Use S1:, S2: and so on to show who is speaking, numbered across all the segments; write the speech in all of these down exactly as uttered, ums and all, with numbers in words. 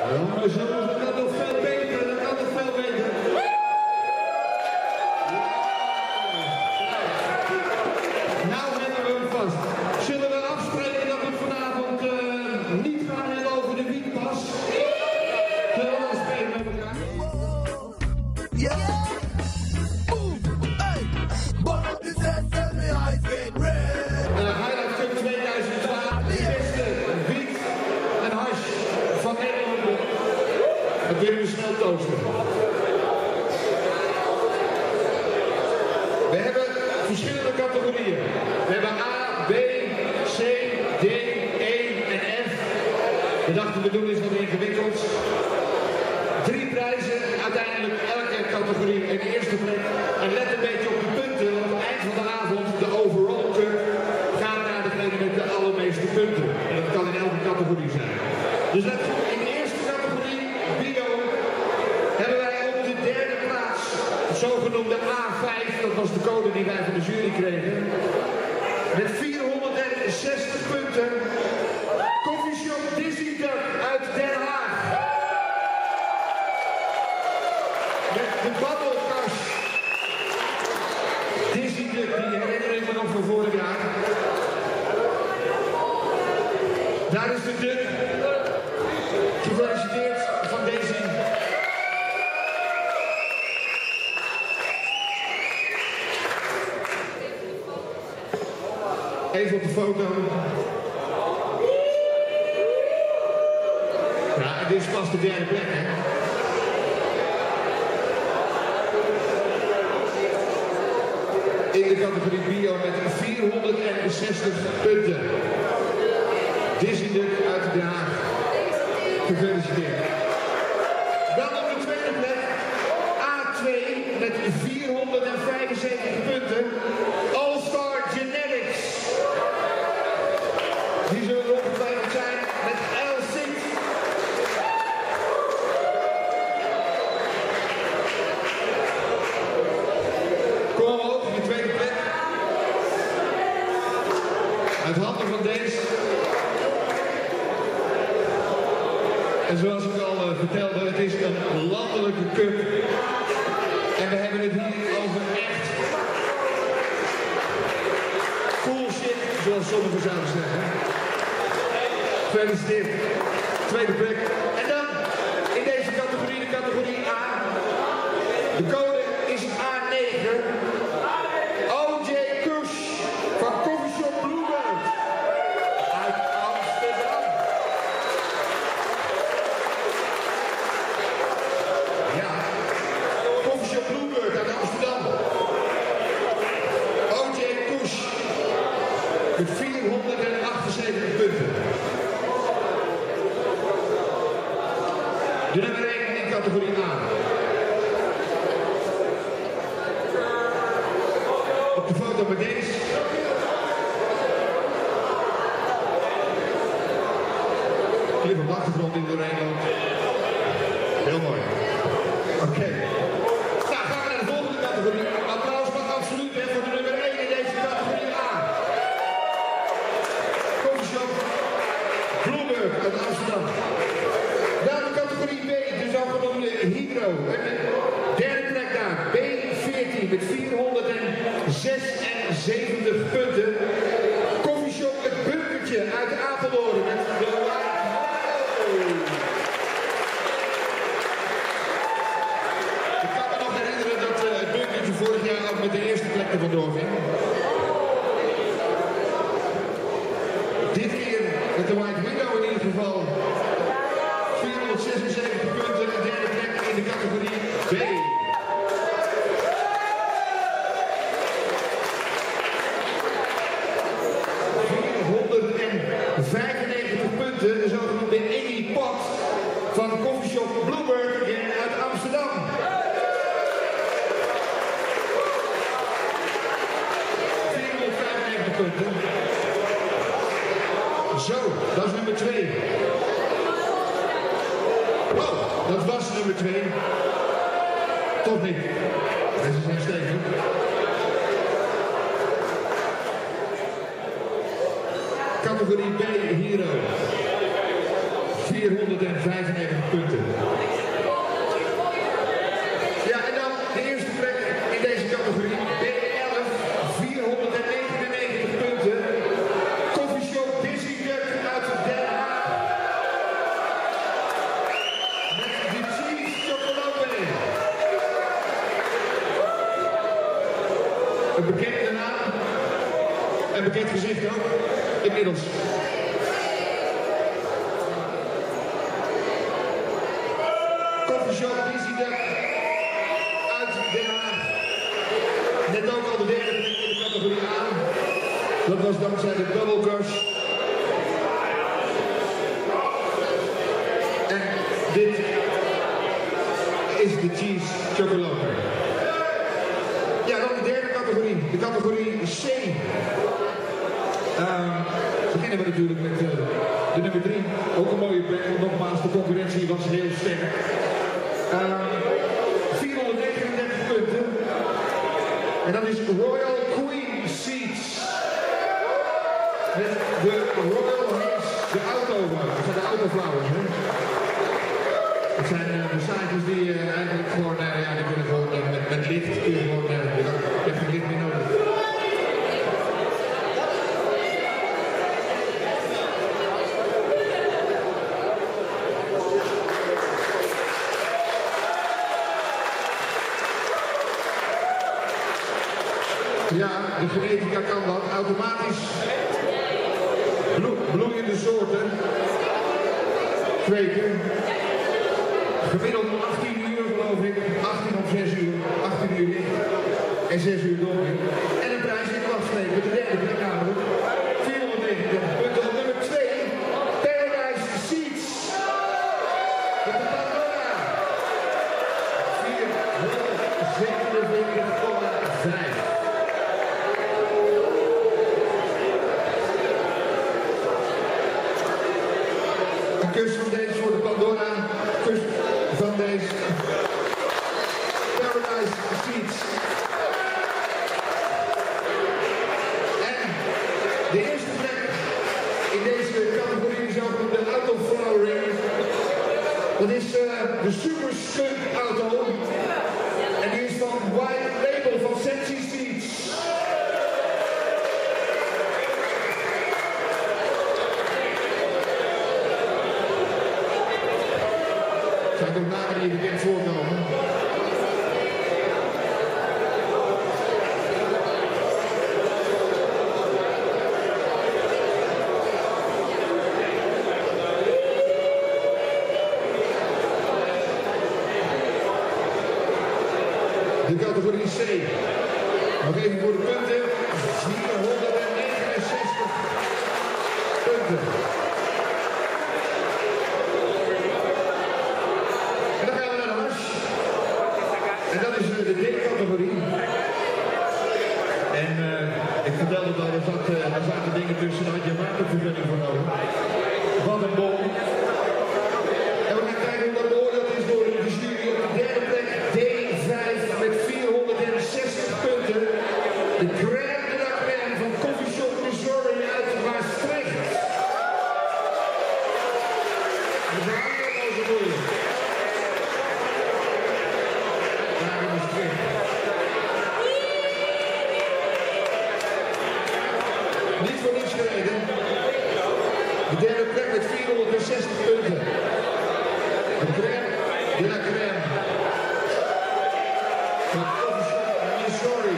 S1: maar zo, dat kan nog veel beter, dat kan nog veel beter. Nou hebben we hem vast. Zullen we afspreken dat we vanavond uh, niet gaan hebben over de wietpas? Zullen we dan spelen met elkaar?
S2: Yeah. Move. Hey. But the system eyes get red.
S1: Uh, Highlight Cup tweeduizend twaalf, de beste wiet en hash van Nederland. Dat willen we snel toasten. We hebben verschillende categorieën. We hebben A, B, C, D, E en F. We dachten we doen iets wat ingewikkelds. Drie prijzen, uiteindelijk elke categorie in de eerste plek. En let een beetje op de punten, want aan het eind van de avond, de overall cup, gaat naar degene met de allermeeste punten. En dat kan in elke categorie zijn. Dus let goed, in de eerste categorie, bio, hebben wij op de derde plaats, de zogenoemde A vijf, dat was de code die wij van de jury kregen, met vierhonderdzestig punten, Coffeeshop Dizzy Duck uit Den Haag. Met de babbelkast. Dizzy Duck, die herinner ik me nog van vorig jaar. Daar is de Duck. Gefeliciteerd van Dizzy. Even op de foto. Ja, en dit is pas de derde plek, hè. In de categorie bio met vierhonderdzestig punten. Dizzy Duck uit Den Haag. Gefeliciteerd. Dan op de tweede plek A twee met vierhonderdvijfenzeventig punten. All Star Genetics. Die zullen er ongetwijfeld zijn met El Cid. Kom omhoog in de tweede plek. Uit handen van deze. En zoals ik al uh, vertelde, het is een landelijke cup. En we hebben het hier over echt cool shit, zoals sommigen zouden zeggen. Gefeliciteerd. Tweede plek. En dan in deze categorie, de categorie A. De code is A negen. O J Kush van Coffeeshop Bluebird uit Amsterdam. Ja, Coffeeshop Bluebird uit Amsterdam. O J Kush met vierhonderdachtenzeventig punten. De nummer één in categorie A. Op de foto met deze. Clip op de achtergrond die doorheen loopt. Heel mooi. Oké. Okay. Nou, gaan we naar de volgende categorie. Applaus mag absoluut hè, voor de nummer één in deze categorie A. Coffeeshop Bluebird uit Amsterdam. Dan de categorie B, de zogenoemde Hydro. Derde plek daar, B veertien met vierhonderdzesenzeventig punten. Coffeeshop Het Bunkertje uit Apeldoorn met de White Hollow. Ik kan me nog herinneren dat uh, het bunkertje vorig jaar ook met de eerste plek er vandoor ging. Dit keer met de White Widow in ieder geval. vierhonderdzesenzeventig punten, de derde plek in de categorie B. vierhonderdvijfennegentig punten, de zogenoemde Iggy Pot van Coffeeshop Bluebird uit Amsterdam. vierhonderdvijfennegentig punten. Zo, dat is nummer twee. Oh, dat was nummer twee. Toch niet. Deze zijn stevig. Categorie B Hero. vierhonderdvijfennegentig punten. Ja, en dan de eerste plek in deze categorie, B elf, vierhonderdnegenennegentig punten. Coffeeshop Dizzy Duck uit Den Haag. Met de cheese chocolade. Een bekende naam. Een bekend gezicht ook, inmiddels. Coffeeshop Dizzy Duck uit Den Haag. Net ook al de derde plek in de categorie A. Dat was dankzij de Double Gush. En dit is de Cheese Chocolate. Ja, dan de derde categorie, de categorie C. Uh, beginnen we natuurlijk met uh, de nummer drie. Ook een mooie plek, want nogmaals, de concurrentie was heel sterk. Uh, vierhonderdnegenendertig punten. En dat is Royal Queen Seats. Met de Royal Haze, de auto, dat zijn de autoflowers. Hè? Het zijn uh, de zaadjes die uh, eigenlijk gewoon, uh, ja, die kunnen gewoon uh, met, met licht, kun je gewoon, uh, je hebt geen licht meer nodig. Ja, de genetica kan dat. Automatisch blo bloeiende soorten kweken. Gemiddeld achttien uur geloof ik. achttien of zes uur. achttien uur licht en zes uur donker. En een prijs in klasstreek. De derde plek namelijk. vierhonderdnegenendertig punten op nummer twee. Paradise Seeds. Met de Pandora. vierhonderdzevenenveertig komma vijf. Kus van deze voor de Pandora, kus van deze Paradise Seeds. En de eerste plek in deze categorie is ook de autoflowering. Dat is uh, de Super Skunk auto. En die is van White Label van Sensi Seeds. Er zijn ook namen die bekend voorkomen. De categorie C. Nog even voor de punten. vierhonderdnegenenzestig punten. En dat is de D-categorie. En uh, ik vertelde al, er, zat, uh, er zaten dingen tussen, daar had je watervergunning voor nodig. Wat een bol. En we gaan kijken hoe dat beoordeeld is door de jury op de derde plek. D vijf met vierhonderdzestig punten. De crème de la crème van Coffeeshop Missouri uit Maastricht. We zijn allemaal zo moeilijk. Niet voor niets gereden. De derde plek met vierhonderdzestig punten. De crème de la crème. Van Coffeeshop Missouri.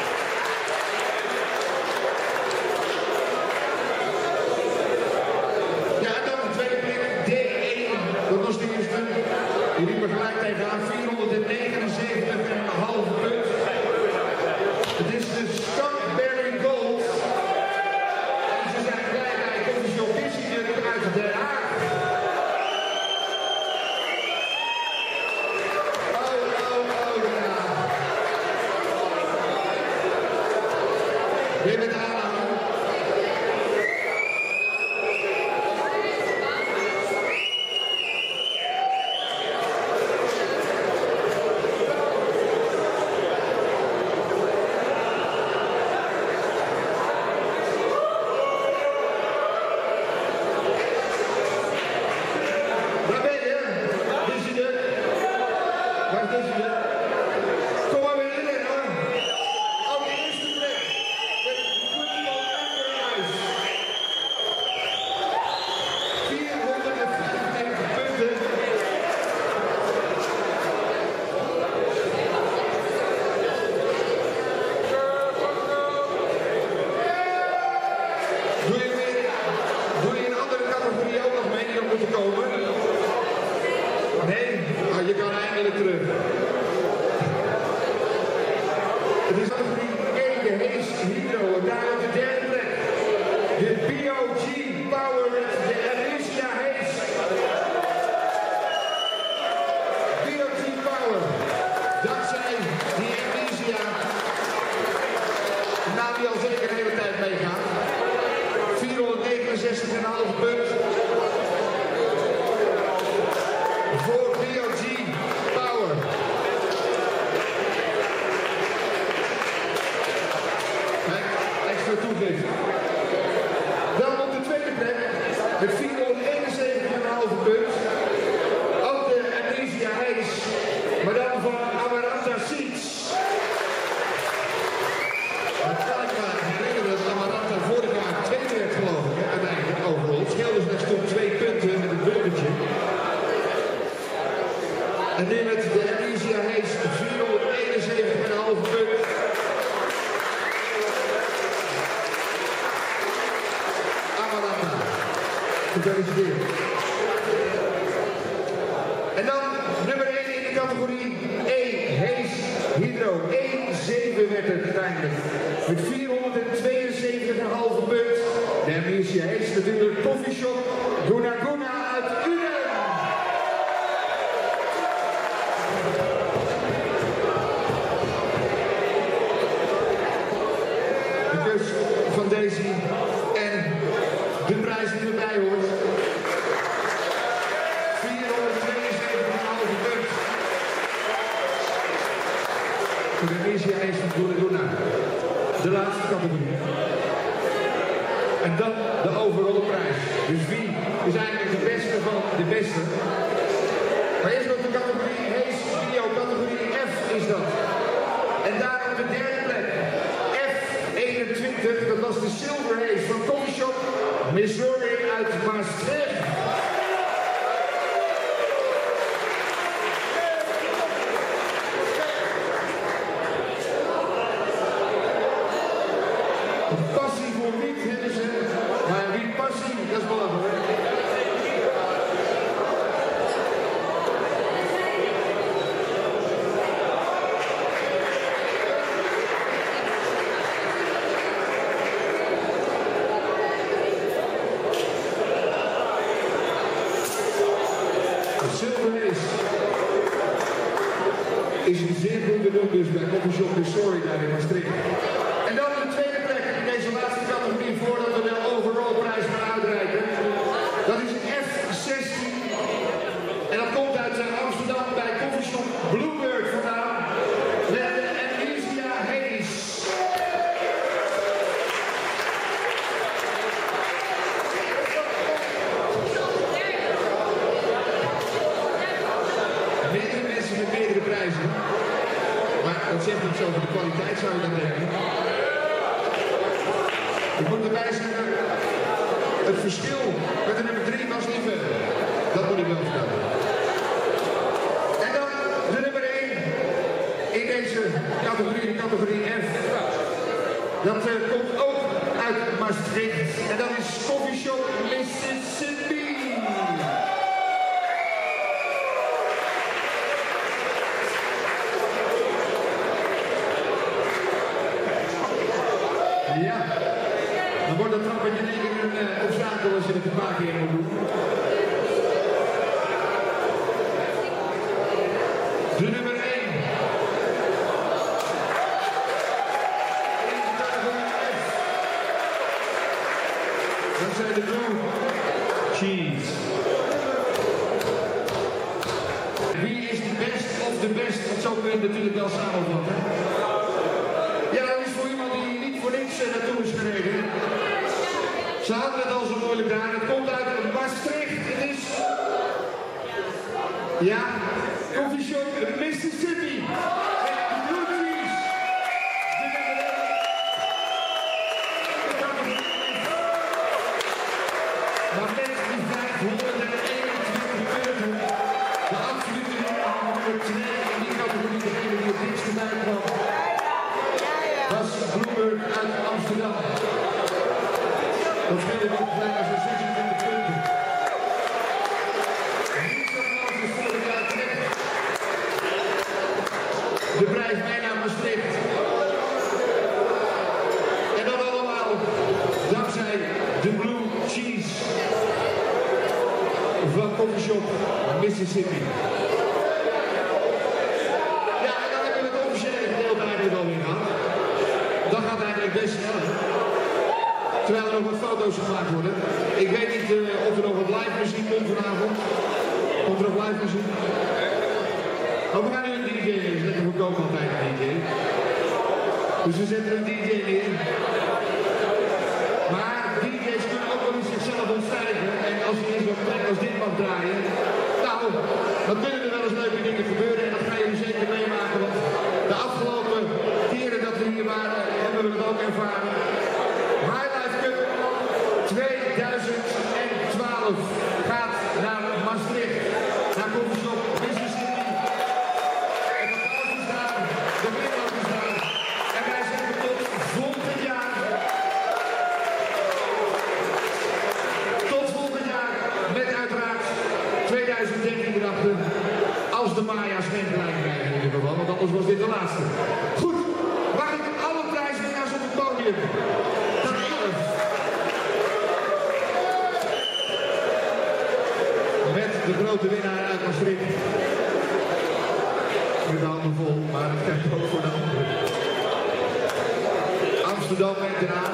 S1: Ja, en dan de tweede plek, D één. Dat was de eerste. Die liep er gelijk tegenaan, vierhonderdnegenenzeventig komma vijf punt. Het is de Skunkberry Gold. En ze zijn blij bij Coffeeshop Dizzy Duck uit Den Haag. halve punt. Voor B O G Power. Extra toegift. Dan op de tweede plek met vierhonderdeenenzeventig komma vijf punt. Ook de Amnesia Hayes, maar dan van Amaranta Seeds. Dan kan ik me herinneren dat Amaranta vorig jaar tweede werd geloof ik, uiteindelijk overal. Het scheelde slechts toen twee punten met een burgertje. En nu met de Amnesia Hayes vierhonderdeenenzeventig komma vijf punt. Gefeliciteerd. En dan nummer één in de categorie E, Hayes Hydro. één zeven werd het uiteindelijk. Met vierhonderdtweeënzeventig komma vijf punt. De Amnesia Hayes natuurlijk Coffee Shop Guna Guna uit Uden. De kus van Daisy en de prijs die erbij hoort. vierhonderdtweeënzeventig komma vijf punt. Voor de Amnesia Hayes van Guna Guna. De laatste categorie. En dan de overall prijs. Dus wie is eigenlijk de beste van de beste? Maar eerst nog de categorie Hayes Video, categorie F is dat. En daar op de derde plek. F eenentwintig, dat was de Silver Hayes van Coffee Shop Missouri uit Maastricht. Passie voor wiet hebben ze, maar wie passie, dat is belangrijk. Silver Hayes is een zeer goede doen dus bij Coffee Shop Missouri daar in Maastricht. En dan de tweede plek in deze laatste categorie voordat we de overall prijs gaan uitreiken. Dat is een F zestien. En dat komt uit Amsterdam bij Coffee Shop Bluebird vandaan. Met de Amnesia Hayes. Meerdere mensen met meerdere prijzen. Maar dat zegt niet zo over de kwaliteit, zou je dan denken. Ik moet erbij zeggen, het verschil met de nummer drie was niet veel. Dat moet ik wel vertellen. En dan de nummer één in deze categorie, de categorie F. Dat uh, komt ook uit Maastricht. En dat is Coffee Shop Mississippi. Ja, dan wordt dat trappetje in één keer een uh, obstakel als je het een paar keer moet doen. De nummer één. In de categorie F. Dat zijn de Blue Cheese. Wie is de best of de best? Dat zou kun je natuurlijk wel samenvatten. Ja, dat is voor iemand die niet voor niks naartoe is gereden. Ze hadden het al zo moeilijk daar. Het komt uit Maastricht. Het is... Ja, Coffee Shop Mississippi. Met Blue Cheese. Maar met die vijfhonderdeenentwintig punten. De absolute nummer twee in die categorie. Degene die het dichtst bij kwam. Was Bluebird uit Amsterdam. Dat scheelde nog bijna zo'n zesentwintig punten. Niet zo groot als vorig jaar terecht. De prijs bijna Maastricht. En dat allemaal dankzij de Blue Cheese van Coffee Shop Mississippi. Ja, en dan hebben we het officiële gedeelte eigenlijk alweer gehad. Dat gaat eigenlijk best snel. Terwijl er nog wat foto's gemaakt worden. Ik weet niet uh, of er nog wat live muziek komt vanavond. Komt er nog live muziek? Oh, we gaan nu een D J neer. Dat is goedkoop altijd een D J. Dus we zetten een D J neer. Maar D J's kunnen ook wel eens zichzelf ontstijgen. En als je in zo'n plek als dit mag draaien, nou, dan kunnen er wel eens leuke dingen gebeuren. En dat gaan jullie zeker meemaken. Want de afgelopen keren dat we hier waren, hebben we het ook ervaren. Highlife Cup tweeduizend twaalf gaat naar Maastricht. Daar komt ze op Business City. En de applaus is daar, de glimlach is daar. En wij zeggen tot volgend jaar. Tot volgend jaar met uiteraard tweeduizend dertien erachter. Als de Maya's geen gelijk krijgen in ieder geval, want anders was dit de laatste. Goed, mag ik alle prijswinnaars op het podium? Dat elf. Met de grote winnaar uit Maastricht. Met de handen vol, maar dat krijgt ook voor de anderen. Amsterdam en Den Haag.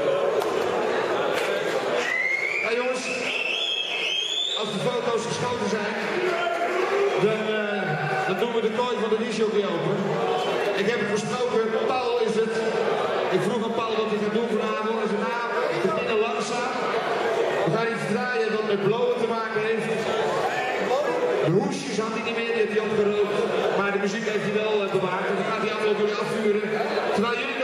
S1: Nou jongens, als de foto's geschoten zijn, dan, uh, dan doen we de kooi van de disjockey open. Ik heb het gesproken, Paul is het. Ik vroeg aan Paul wat hij gaat doen vanavond. Hij zei, nou, we beginnen langzaam. We gaan iets draaien wat met blowen te maken heeft. De hoesjes had hij niet meer, die heeft hij opgerookt. Maar de muziek heeft hij wel uh, bewaard. En dan gaat hij allemaal door je afvuren. Terwijl jullie